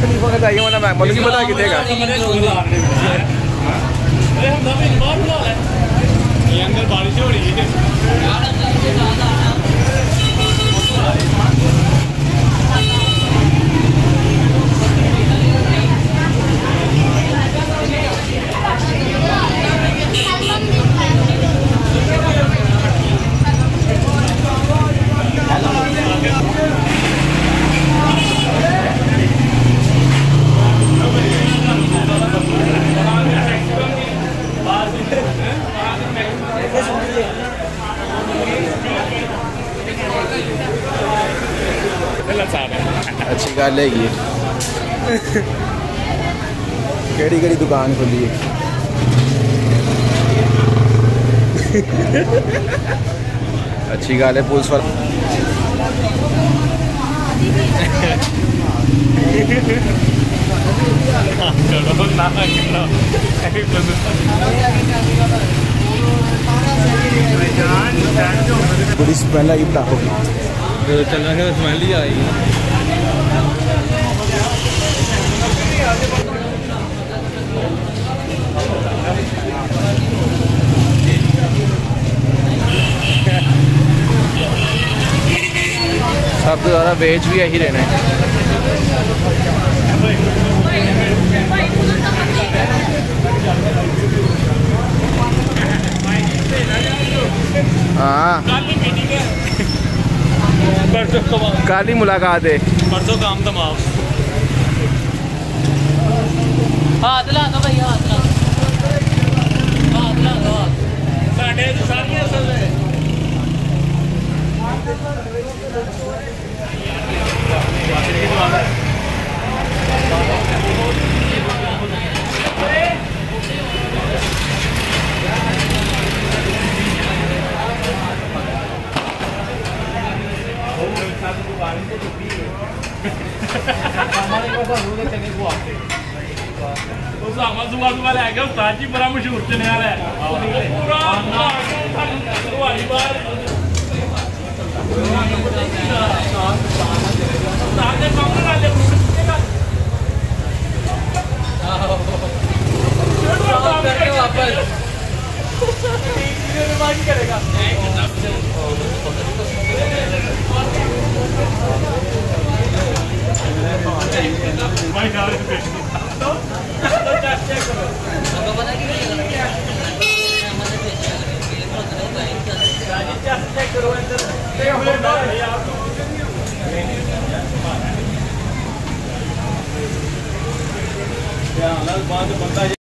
खलीफा का चाहिए वाला मैं मतलब की बता के देगा ये अंदर बारिश हो रही है। अच्छी गल है ये केड़ी केड़ी दुकान खुली है अच्छी गल है पुलिस वाला पूरी स्मेल आई पटाखों की चलना है स्मेल ही आएगी। सब तो ज़्यादा वेज भी यही रहना है। हाँ कल ही मुलाकात है परसों काम तमाम। हाथ ला दो भाई हाथ ला दो साढ़े तो सारी असल है। उस्ताद जी बड़ा मशहूर चने वाला है